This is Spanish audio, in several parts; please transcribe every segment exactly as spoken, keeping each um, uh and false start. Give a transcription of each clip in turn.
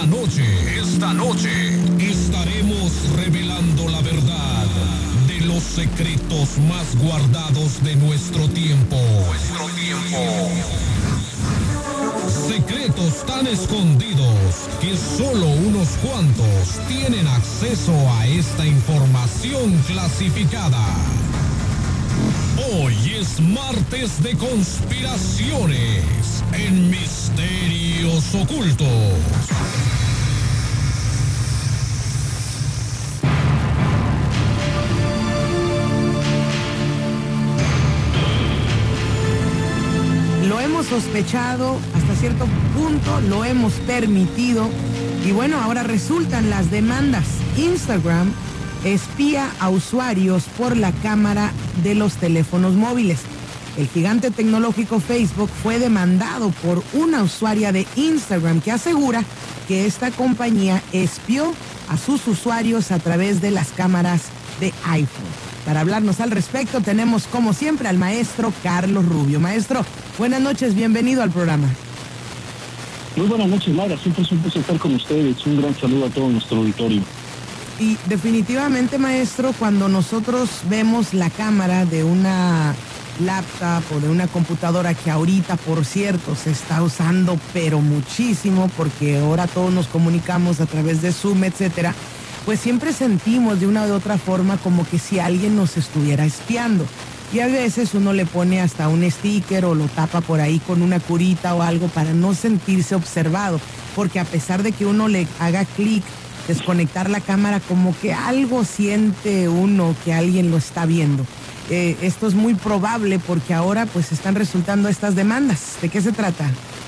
Esta noche, esta noche, estaremos revelando la verdad de los secretos más guardados de nuestro tiempo. Nuestro tiempo. Secretos tan escondidos que solo unos cuantos tienen acceso a esta información clasificada. Hoy es martes de conspiraciones en Misterios Ocultos. Lo hemos sospechado, hasta cierto punto lo hemos permitido, y bueno, ahora resultan las demandas. Instagram espía a usuarios por la cámara de los teléfonos móviles. El gigante tecnológico Facebook fue demandado por una usuaria de Instagram que asegura que esta compañía espió a sus usuarios a través de las cámaras de iPhone. Para hablarnos al respecto tenemos como siempre al maestro Carlos Rubio. Maestro, buenas noches, bienvenido al programa. Muy buenas noches, Mayra, siempre es un placer estar con ustedes. Un gran saludo a todo nuestro auditorio. Y definitivamente, maestro, cuando nosotros vemos la cámara de una laptop o de una computadora, que ahorita, por cierto, se está usando pero muchísimo, porque ahora todos nos comunicamos a través de Zoom, etcétera, pues siempre sentimos de una u otra forma como que si alguien nos estuviera espiando. Y a veces uno le pone hasta un sticker o lo tapa por ahí con una curita o algo para no sentirse observado, porque a pesar de que uno le haga clic, desconectar la cámara, como que algo siente uno que alguien lo está viendo. Eh, esto es muy probable porque ahora pues están resultando estas demandas. ¿De qué se trata?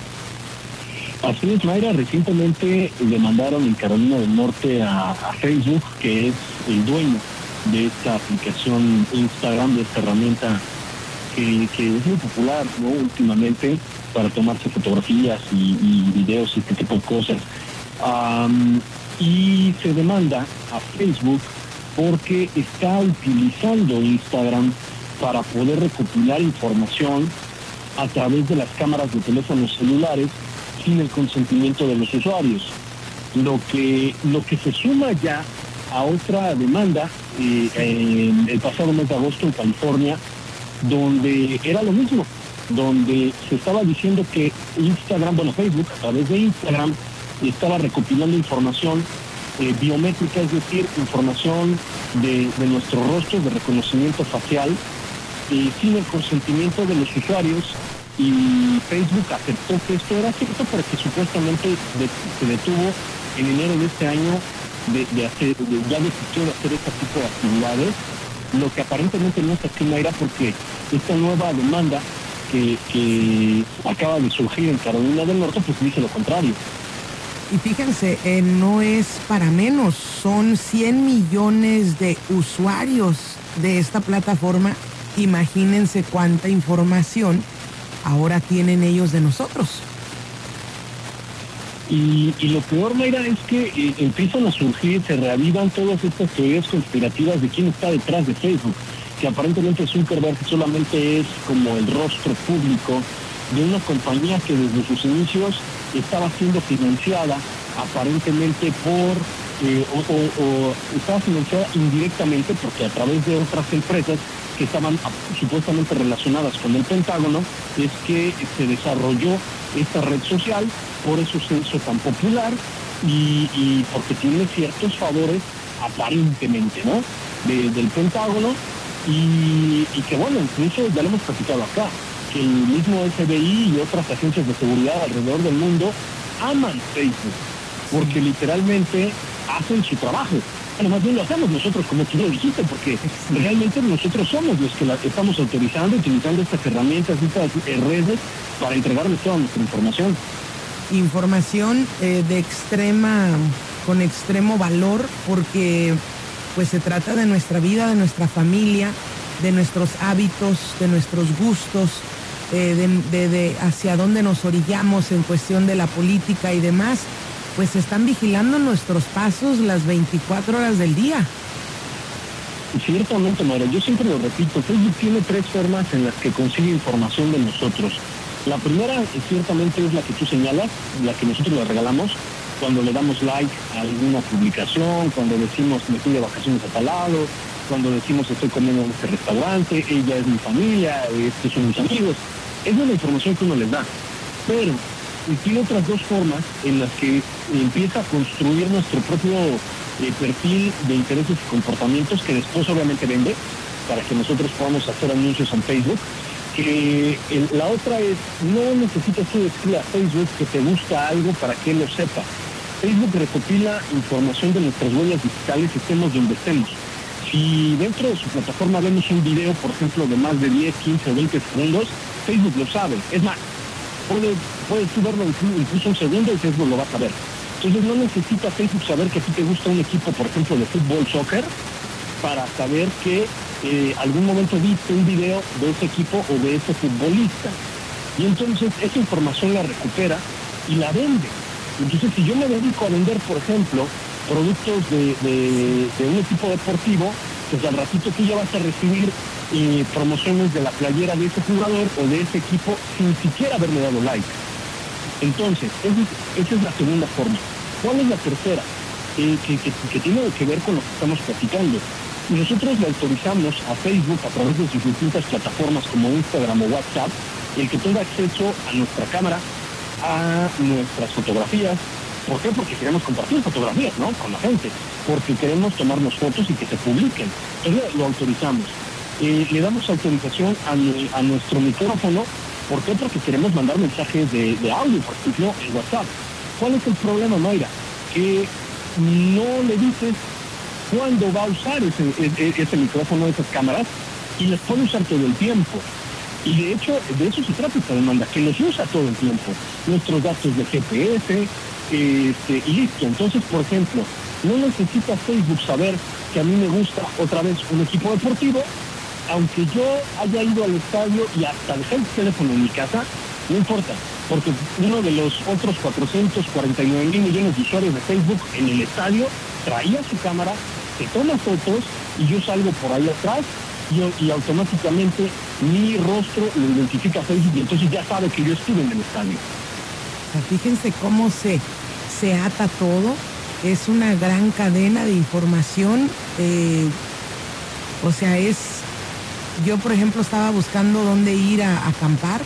Así es, Mayra, recientemente demandaron en Carolina del Norte a, a Facebook, que es el dueño de esta aplicación Instagram, de esta herramienta que, que es muy popular, ¿no?, últimamente, para tomarse fotografías y, y videos y este tipo de cosas. Um, y se demanda a Facebook porque está utilizando Instagram para poder recopilar información a través de las cámaras de teléfonos celulares sin el consentimiento de los usuarios. Lo que, lo que se suma ya a otra demanda eh, eh, el pasado mes de agosto en California, donde era lo mismo, donde se estaba diciendo que Instagram, bueno, Facebook, a través de Instagram, estaba recopilando información eh, biométrica, es decir, información de, de nuestro rostro, de reconocimiento facial, eh, sin el consentimiento de los usuarios, y Facebook aceptó que esto era cierto, porque supuestamente de, se detuvo en enero de este año de, de hacer, de, ya desistió de hacer este tipo de actividades, lo que aparentemente no está aquí, Mayra, porque esta nueva demanda que, que acaba de surgir en Carolina del Norte, pues dice lo contrario. Y fíjense, eh, no es para menos, son cien millones de usuarios de esta plataforma. Imagínense cuánta información ahora tienen ellos de nosotros. Y, y lo peor, Mayra, es que eh, empiezan a surgir, se reavivan todas estas teorías conspirativas de quién está detrás de Facebook, que aparentemente Zuckerberg solamente es como el rostro público de una compañía que desde sus inicios estaba siendo financiada aparentemente por, eh, o, o, o estaba financiada indirectamente, porque a través de otras empresas que estaban supuestamente relacionadas con el Pentágono, es que se desarrolló esta red social, por eso se hizo tan popular y, y porque tiene ciertos favores aparentemente, ¿no?, de, del Pentágono, y, y que bueno, incluso ya lo hemos platicado acá, que el mismo F B I y otras agencias de seguridad alrededor del mundo aman Facebook, porque literalmente hacen su trabajo. Bueno, más bien lo hacemos nosotros, como tú lo dijiste, porque realmente nosotros somos los que la estamos autorizando, utilizando estas herramientas, estas redes, para entregarles toda nuestra información. Información eh, de extrema, con extremo valor, porque pues se trata de nuestra vida, de nuestra familia, de nuestros hábitos, de nuestros gustos, eh, de, de, de hacia dónde nos orillamos en cuestión de la política y demás. Pues están vigilando nuestros pasos las veinticuatro horas del día. Ciertamente, Mayra, yo siempre lo repito, Facebook tiene tres formas en las que consigue información de nosotros. La primera, ciertamente, es la que tú señalas, la que nosotros le regalamos, cuando le damos like a alguna publicación, cuando decimos me fui de vacaciones a tal lado, cuando decimos estoy comiendo en este restaurante, ella es mi familia, estos son mis amigos. Esa es la información que uno les da. Pero tiene otras dos formas en las que empieza a construir nuestro propio eh, perfil de intereses y comportamientos que después obviamente vende para que nosotros podamos hacer anuncios en Facebook. Que el, la otra es, no necesitas tú decirle a Facebook que te gusta algo para que él lo sepa. Facebook recopila información de nuestras huellas digitales, estemos donde estemos. Si dentro de su plataforma vemos un video, por ejemplo, de más de diez, quince o veinte segundos, Facebook lo sabe. Es más, puede, puedes tú verlo incluso un segundo y Facebook lo va a saber. Entonces no necesita Facebook saber que a ti te gusta un equipo, por ejemplo, de fútbol, soccer, para saber que eh, algún momento viste un video de ese equipo o de ese futbolista. Y entonces esa información la recupera y la vende. Entonces si yo me dedico a vender, por ejemplo, productos de, de, de un equipo deportivo, pues al ratito tú ya vas a recibir eh, promociones de la playera de ese jugador o de ese equipo sin siquiera haberle dado like. Entonces, esa es, esa es la segunda forma. ¿Cuál es la tercera? Eh, que, que, que tiene que ver con lo que estamos platicando. Nosotros le autorizamos a Facebook a través de sus distintas plataformas como Instagram o WhatsApp el que tenga acceso a nuestra cámara, a nuestras fotografías. ¿Por qué? Porque queremos compartir fotografías, ¿no? Con la gente. Porque queremos tomarnos fotos y que se publiquen. Entonces lo autorizamos. Eh, le damos autorización a, a nuestro micrófono. ¿Por qué? Porque queremos mandar mensajes de, de audio, por ejemplo, en WhatsApp. ¿Cuál es el problema, Mayra? Que no le dices cuándo va a usar ese, ese, ese micrófono, esas cámaras, y las puede usar todo el tiempo. Y de hecho, de eso se trata esta demanda, que los usa todo el tiempo. Nuestros datos de G P S, este, y listo. Entonces, por ejemplo, no necesita Facebook saber que a mí me gusta otra vez un equipo deportivo, aunque yo haya ido al estadio y hasta dejé el teléfono en mi casa, no importa, porque uno de los otros cuatrocientos cuarenta y nueve mil millones de usuarios de Facebook en el estadio traía su cámara, se toma fotos y yo salgo por ahí atrás y, y automáticamente mi rostro lo identifica Facebook y entonces ya sabe que yo estuve en el estadio. Fíjense cómo se, se ata todo, es una gran cadena de información, eh, o sea, es, yo por ejemplo estaba buscando dónde ir a, a acampar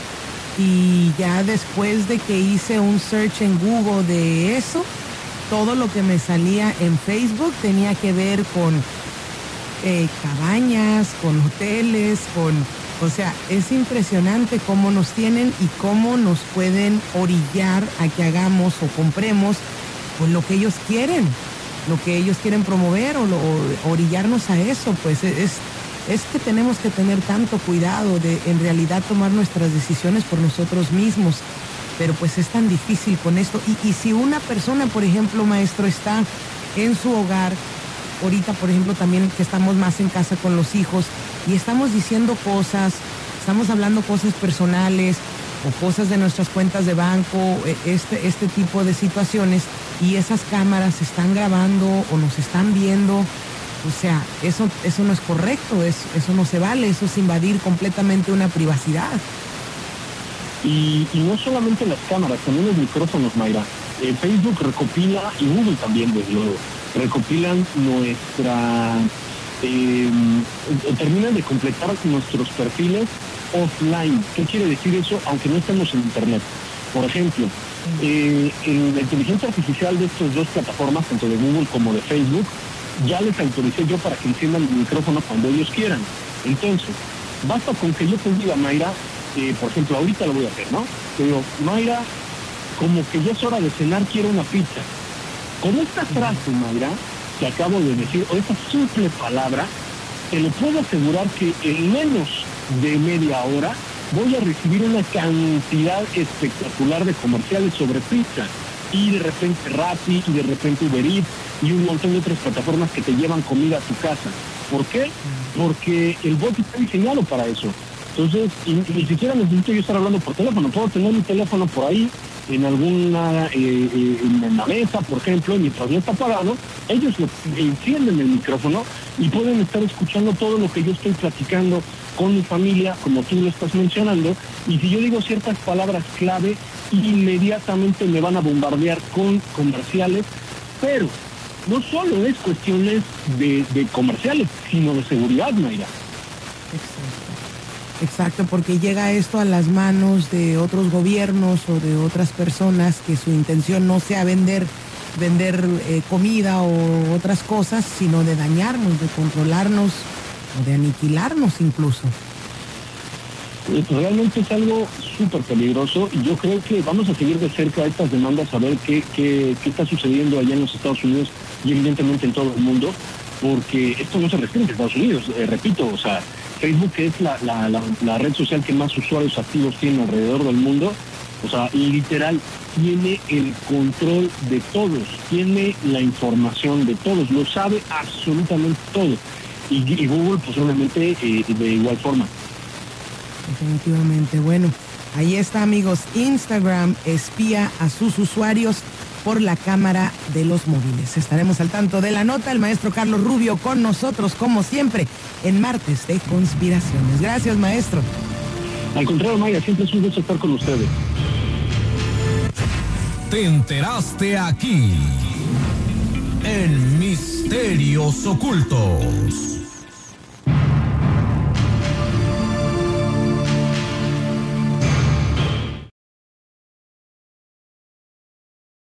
y ya después de que hice un search en Google de eso, todo lo que me salía en Facebook tenía que ver con eh, cabañas, con hoteles, con... O sea, es impresionante cómo nos tienen y cómo nos pueden orillar a que hagamos o compremos pues lo que ellos quieren, lo que ellos quieren promover o, lo, o orillarnos a eso. Pues es, es que tenemos que tener tanto cuidado de en realidad tomar nuestras decisiones por nosotros mismos. Pero pues es tan difícil con esto. Y, y si una persona, por ejemplo, maestro, está en su hogar, ahorita, por ejemplo, también que estamos más en casa con los hijos y estamos diciendo cosas, estamos hablando cosas personales o cosas de nuestras cuentas de banco, este, este tipo de situaciones, y esas cámaras están grabando o nos están viendo, o sea, eso, eso no es correcto, eso, eso no se vale, eso es invadir completamente una privacidad. Y, y no solamente las cámaras, también los micrófonos, Mayra. Eh, Facebook recopila, y Google también, desde luego, recopilan nuestra... Eh, terminan de completar nuestros perfiles offline. ¿Qué quiere decir eso? Aunque no estemos en internet. Por ejemplo, eh, en la inteligencia artificial de estas dos plataformas, tanto de Google como de Facebook, ya les autoricé yo para que enciendan el micrófono cuando ellos quieran. Entonces, basta con que yo te diga, Mayra, eh, por ejemplo, ahorita lo voy a hacer, ¿no? Te digo, Mayra, como que ya es hora de cenar, quiero una pizza. Con esta frase, Mayra, que acabo de decir, o esta simple palabra, te lo puedo asegurar que en menos de media hora voy a recibir una cantidad espectacular de comerciales sobre pizza. Y de repente Rappi, y de repente Uber Eats, y un montón de otras plataformas que te llevan comida a tu casa. ¿Por qué? Porque el bot está diseñado para eso. Entonces, y, ni siquiera necesito yo estar hablando por teléfono, puedo tener mi teléfono por ahí, en alguna, eh, eh, en la mesa, por ejemplo, y mientras no está apagado, ellos lo, encienden el micrófono y pueden estar escuchando todo lo que yo estoy platicando con mi familia, como tú lo estás mencionando, y si yo digo ciertas palabras clave, inmediatamente me van a bombardear con comerciales, pero no solo es cuestiones de, de comerciales, sino de seguridad, Mayra. Exacto. Exacto, porque llega esto a las manos de otros gobiernos o de otras personas que su intención no sea vender, vender eh, comida o otras cosas, sino de dañarnos, de controlarnos o de aniquilarnos incluso. Realmente es algo súper peligroso y yo creo que vamos a seguir de cerca estas demandas a ver qué, qué, qué está sucediendo allá en los Estados Unidos y evidentemente en todo el mundo, porque esto no se restringe a Estados Unidos, eh, repito, o sea, Facebook es la, la, la, la red social que más usuarios activos tiene alrededor del mundo, o sea, literal, tiene el control de todos, tiene la información de todos, lo sabe absolutamente todo. Y, y Google, pues obviamente, eh, de igual forma. Definitivamente. Bueno, ahí está, amigos. Instagram espía a sus usuarios por la cámara de los móviles. Estaremos al tanto de la nota. El maestro Carlos Rubio con nosotros, como siempre, en Martes de Conspiraciones. Gracias, maestro. Al contrario, Maya, siempre es un gusto estar con ustedes. Te enteraste aquí, en Misterios Ocultos.